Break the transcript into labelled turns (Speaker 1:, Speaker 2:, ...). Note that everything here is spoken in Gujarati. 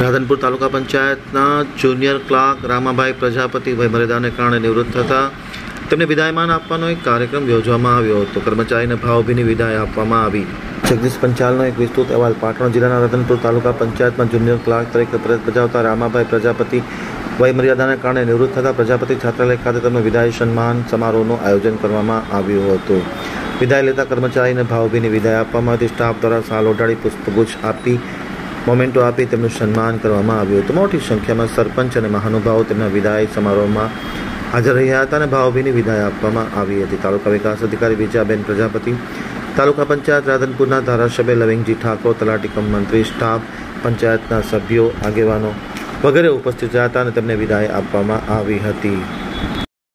Speaker 1: રાધનપુર તાલુકા પંચાયતના જુનિયર ક્લાર્ક રામાભાઈ પ્રજાપતિ વયમર્યાદાને કારણે નિવૃત્ત થતા તેમને વિદાયમાન આપવાનો એક કાર્યક્રમ યોજવામાં આવ્યો હતો। કર્મચારીને ભાવભીની વિદાય આપવામાં આવી। જગદીશ પંચાલનો એક વિસ્તૃત અહેવાલ। પાટણ જિલ્લાના રાધનપુર તાલુકા પંચાયતમાં જુનિયર ક્લાર્ક તરીકે ફરજ બજાવતા રામાભાઈ પ્રજાપતિ વયમર્યાદાને કારણે નિવૃત્ત થતા પ્રજાપતિ છાત્રાલય ખાતે તેમનો વિદાય સન્માન સમારોહનું આયોજન કરવામાં આવ્યું હતું। વિદાય લેતા કર્મચારીને ભાવભીની વિદાય આપવામાં આવી। સ્ટાફ દ્વારા શાલ ઓઢાડી પુષ્પગુચ્છ આપી મોમેન્ટો આપી તેમનું સન્માન કરવામાં આવ્યું હતું। મોટી સંખ્યામાં સરપંચ અને મહાનુભાવો તેમના વિદાય સમારોહમાં હાજર રહ્યા હતા અને ભાવભીની વિદાય આપવામાં આવી હતી। તાલુકા વિકાસ અધિકારી વિજયાબેન પ્રજાપતિ, તાલુકા પંચાયત રાધનપુરના ધારાસભ્ય લવિંગજી ઠાકોર, તલાટી કમ મંત્રી, સ્ટાફ, પંચાયતના સભ્યો, આગેવાનો વગેરે ઉપસ્થિત રહ્યા હતા અને તેમને વિદાય આપવામાં આવી હતી।